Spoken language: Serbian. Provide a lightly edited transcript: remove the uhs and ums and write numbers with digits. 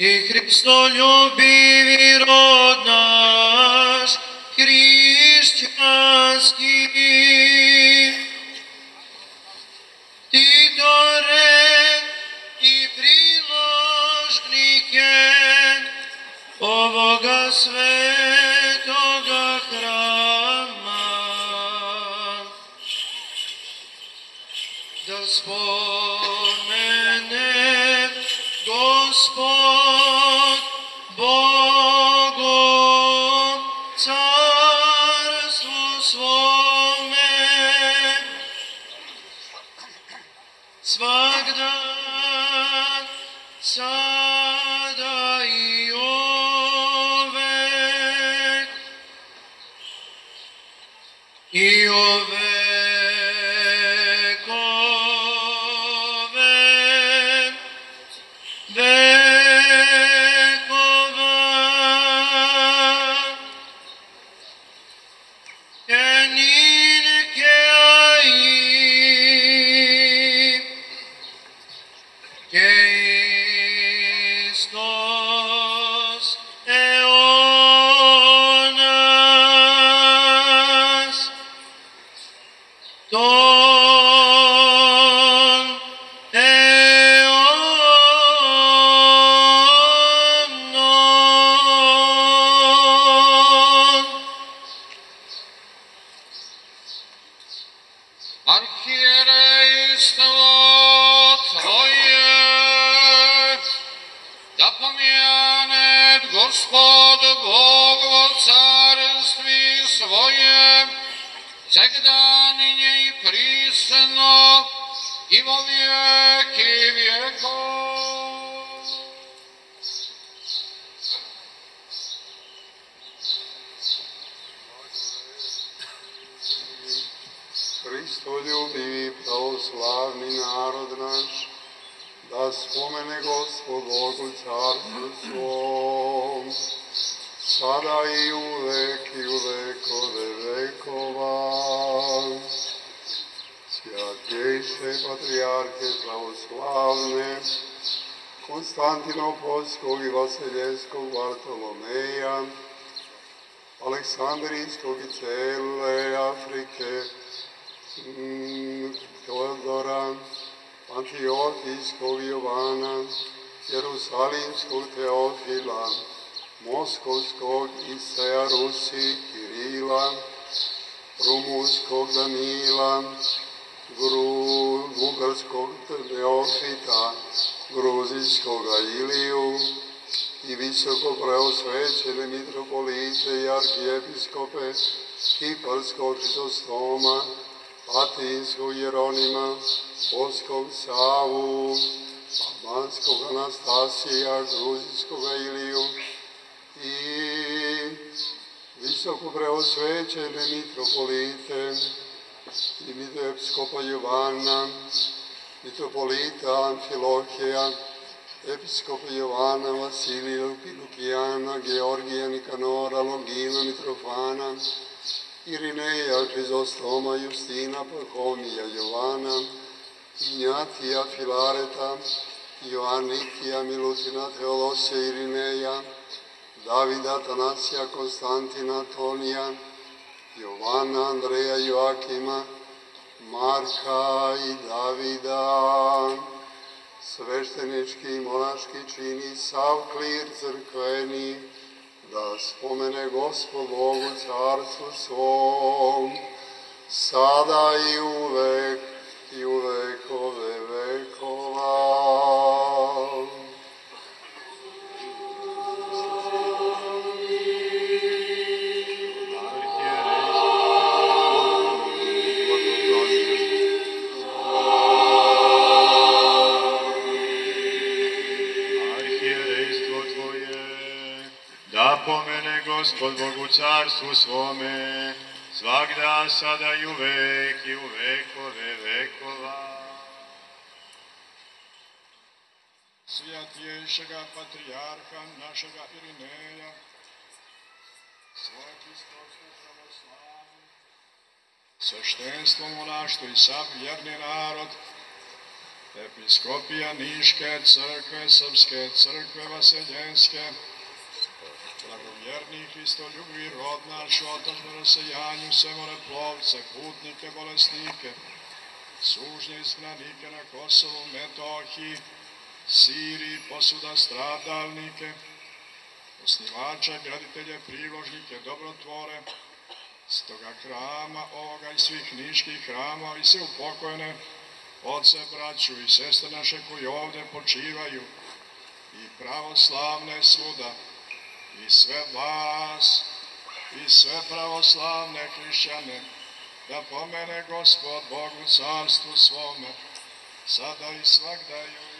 i Hristoljubivi rod naš hrišćanski. Titore i priložnike ovoga svetoga hrama, da spomene Gospod Bogom carstvu svome, svak dan, sada i ovek, i ovekove vekova. Eninke ai, Christos eonas, ton eonon. Arhierejstvo Tvoje, da pomjanet Gospod Bog o carstvi svojem, всегдание и присно, и во веки веков. Hristoljubivi pravoslavni narod naš, da spomene Gospod Bog u carstvu svom, sada i uvek i u vekove vekova. Svjatejše patrijarhe pravoslavne, Konstantinopolskog i Vasiljevskog Bartolomeja, Aleksandrijskog i cele Afrike, Teodora, Antiohijskog Jovana, Jerusalimskog Teofila, Moskovskog Isaja Rusi Kirila, Rumunskog Danila, Bugarskog Neofita, Gruzijskog Iliju i visoko preosvećene mitropolite i arhijepiskope Kiparskog Hristostoma, Atinskog Jeronima, Polskog Savu, Albanskog Anastasija, Gruzijskog Iliju i visoko preosvećene mitropolite i episkopa Jovana, mitropolita Amfilohija, episkopa Jovana, Vasilija, Pilukijana, Georgija, Nikanora, Longina, Mitrofana, Irineja, Hrizostoma, Justina, Pahomija, Jovana, Ignjatija, Filareta, Joannikija, Milutina, Teodosija, Irineja, Davida, Tanasija, Konstantina, Tonija, Jovana, Andreja, Joakima, Marka i Davida, sveštenički i monaški čini sav klir crkveni, da spomene Gospod Bog u carstvu svom, sada i uvek i u vekove vekova. Da pomene Gospod Bog u carstvu svome, svagda, sada i uvek i u vekove vekova. Svjatjejšega patrijarha našega Irineja, svaki stopstvo pravoslavni, sveštenstvo monaštvo i sav vjerni narod, Episkopija Niške crkve, Srpske crkve Vaseljenske, blagovjerni Hristoljubivi rod naš, otadžbe rasejanju, sve moreplovce, putnike, bolesnike, sužnje izgnanike na Kosovu, Metohiji, Siriji, posuda stradalnike, osnivača, graditelje, priložnike, dobrotvore, stoga hrama ovoga i svih niških hrama i sve upokojene oce, braću i sestre naše koji ovde počivaju i pravoslavne svuda i sve vas i sve pravoslavne hrišćane da pomene Gospod Bog u carstvu svome, sada i svagda i